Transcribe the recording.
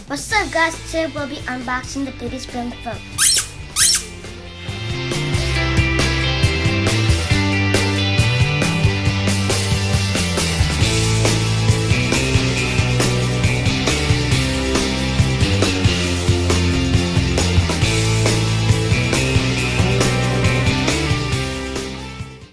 What's up guys, today we'll be unboxing the Baby Spring Phone.